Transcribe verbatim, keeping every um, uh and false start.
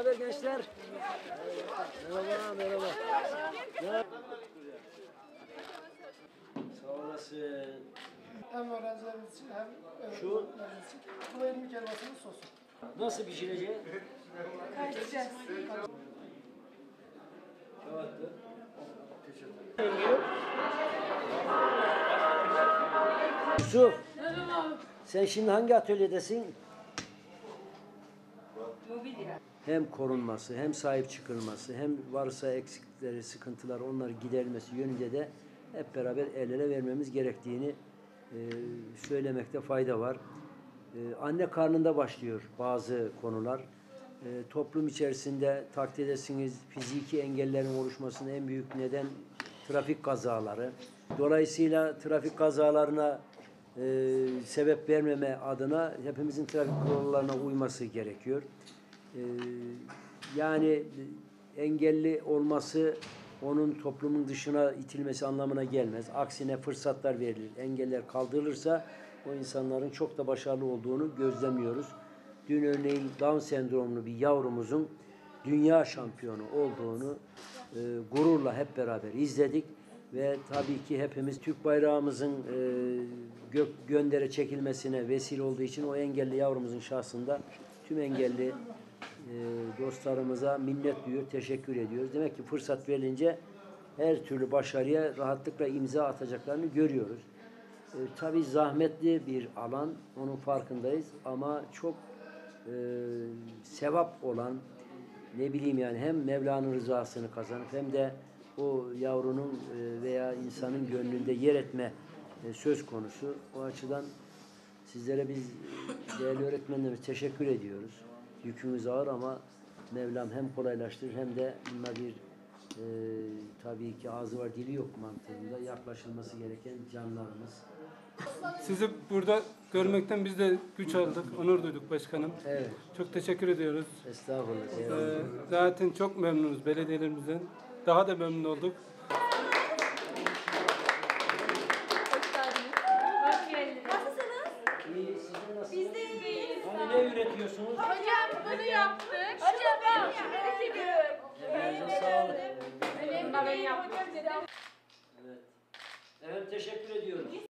haber gençler? Merhaba, merhaba. Ya. Sağ olasın. Hem öğrencilerimiz için hem Şu öğrencilerimiz için. Bu benim kelmasının sosu. nasıl pişirecek? Kaçacağız. Kağıttı. Yusuf, sen şimdi hangi atölyedesin? Mobilya. Hem korunması, hem sahip çıkılması, hem varsa eksikleri, sıkıntılar, onları giderilmesi yönünde de hep beraber el ele vermemiz gerektiğini e, söylemekte fayda var. E, anne karnında başlıyor bazı konular. E, toplum içerisinde takdir edersiniz fiziki engellerin oluşmasının en büyük neden trafik kazaları. Dolayısıyla trafik kazalarına e, sebep vermeme adına hepimizin trafik kurallarına uyması gerekiyor. E, yani engelli olması onun toplumun dışına itilmesi anlamına gelmez. Aksine fırsatlar verilir. Engeller kaldırılırsa o insanların çok da başarılı olduğunu gözlemliyoruz. Dün örneğin Down sendromlu bir yavrumuzun dünya şampiyonu olduğunu e, gururla hep beraber izledik. Ve tabii ki hepimiz Türk bayrağımızın e, gök göndere çekilmesine vesile olduğu için o engelli yavrumuzun şahsında tüm engelli e, dostlarımıza minnet duyuyor, teşekkür ediyoruz. Demek ki fırsat verilince her türlü başarıya rahatlıkla imza atacaklarını görüyoruz. E, tabii zahmetli bir alan, onun farkındayız ama çok e, sevap olan, ne bileyim yani hem Mevla'nın rızasını kazanıp hem de o yavrunun veya insanın gönlünde yer etme söz konusu. O açıdan sizlere biz değerli öğretmenlerimiz teşekkür ediyoruz. Yükümüz ağır ama Mevlam hem kolaylaştırır hem de bunlar bir e, tabii ki ağzı var dili yok mantığında yaklaşılması gereken canlarımız. Sizi burada görmekten biz de güç aldık, onur duyduk başkanım. Evet. Çok teşekkür ediyoruz. Estağfurullah. Ee, zaten çok memnunuz belediyelerimizden. Daha da memnun olduk. İyi, sizin nasıl? Biz de iyiyiz. Hani ne üretiyorsunuz? Hocam bunu yaptık. Hocam ben yaptım. Elinize sağlık. Ben yaptım. Evet. Evet, teşekkür ediyorum.